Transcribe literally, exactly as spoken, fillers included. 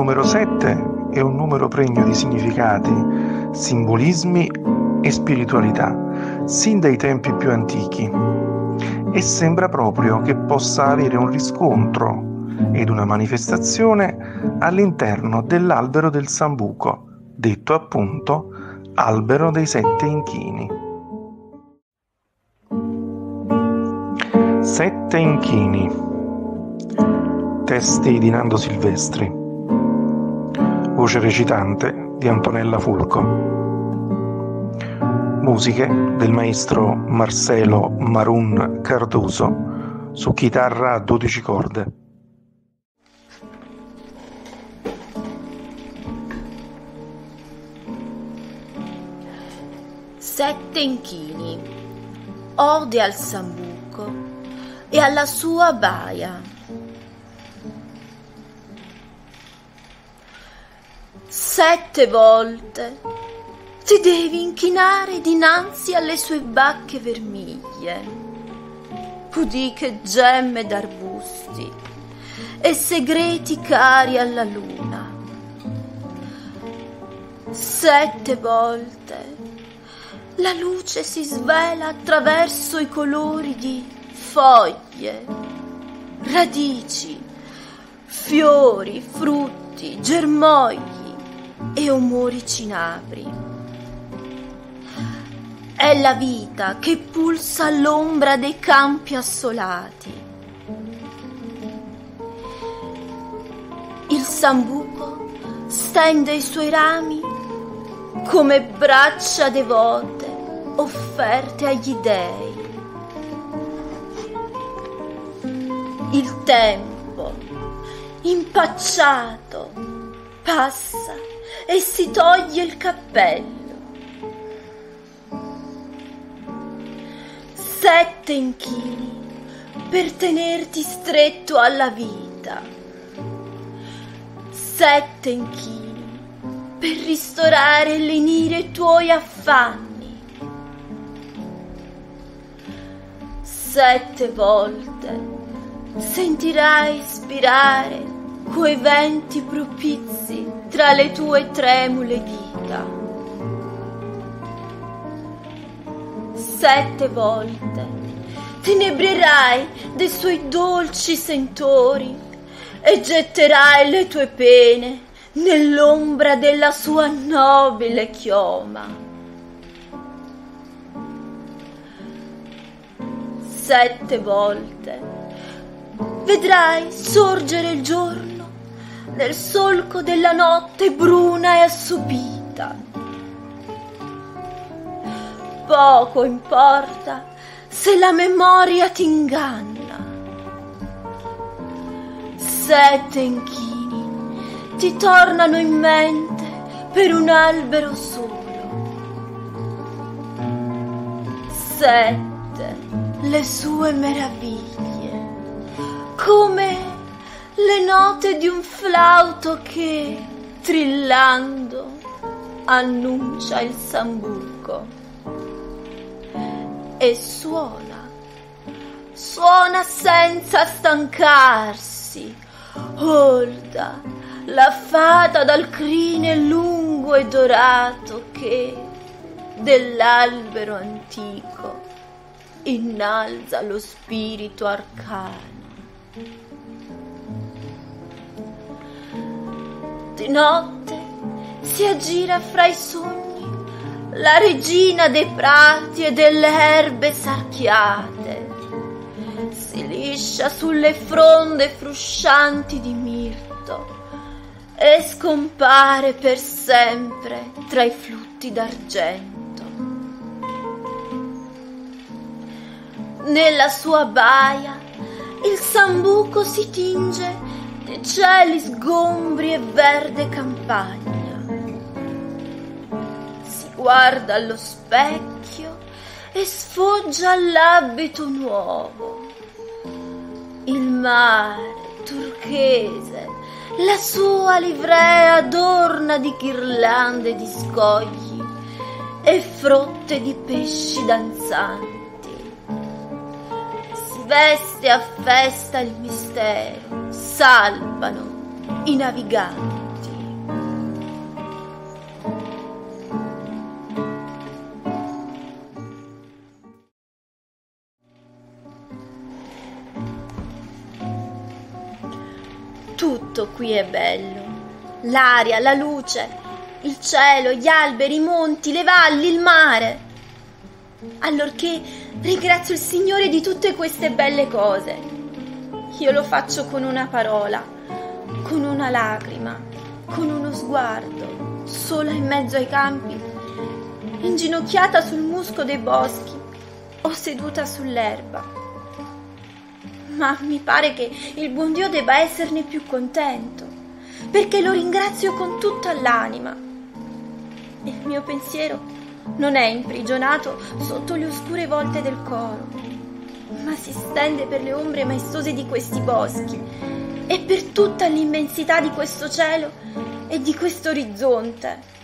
numero sette è un numero pregno di significati, simbolismi e spiritualità, sin dai tempi più antichi, e sembra proprio che possa avere un riscontro ed una manifestazione all'interno dell'albero del Sambuco, detto appunto albero dei sette inchini. Sette inchini. Testi di Nando Silvestri. Voce recitante di Antonella Fulco. Musiche del maestro Marcelo Marun Cardoso su chitarra a dodici corde. Sette inchini. Ode al Sambuco e alla sua baia. Sette volte ti devi inchinare dinanzi alle sue bacche vermiglie, pudiche gemme d'arbusti e segreti cari alla luna. Sette volte la luce si svela attraverso i colori di foglie, radici, fiori, frutti, germogli e umori cinabri. È la vita che pulsa all'ombra dei campi assolati. Il Sambuco stende i suoi rami come braccia devote offerte agli dèi. Il tempo, impacciato, passa e si toglie il cappello. Sette inchini per tenerti stretto alla vita. Sette inchini per ristorare e lenire i tuoi affanni. Sette volte sentirai spirare quei venti propizi tra le tue tremule dita. Sette volte ti inebrierai dei suoi dolci sentori e getterai le tue pene nell'ombra della sua nobile chioma. Sette volte vedrai sorgere il giorno nel solco della notte bruna e assopita. Poco importa se la memoria ti inganna. Sette inchini ti tornano in mente per un albero solo. Sette le sue meraviglie, come le note di un flauto che, trillando, annuncia il Sambuco. E suona, suona senza stancarsi, Holda, la fata dal crine lungo e dorato che dell'albero antico innalza lo spirito arcano. Di notte si aggira fra i sogni la regina dei prati e delle erbe sarchiate, si liscia sulle fronde fruscianti di mirto e scompare per sempre tra i flutti d'argento. Nella sua baia il Sambuco si tinge di cieli sgombri e verde campagna. Guarda allo specchio e sfoggia l'abito nuovo. Il mare turchese, la sua livrea adorna di ghirlande di scogli e frotte di pesci danzanti. Si veste a festa il mistero, salvano i naviganti. Tutto qui è bello. L'aria, la luce, il cielo, gli alberi, i monti, le valli, il mare. Allorché ringrazio il Signore di tutte queste belle cose. Io lo faccio con una parola, con una lacrima, con uno sguardo, sola in mezzo ai campi, inginocchiata sul musco dei boschi o seduta sull'erba. Ma mi pare che il buon Dio debba esserne più contento, perché lo ringrazio con tutta l'anima. E il mio pensiero non è imprigionato sotto le oscure volte del coro, ma si stende per le ombre maestose di questi boschi e per tutta l'immensità di questo cielo e di questo orizzonte.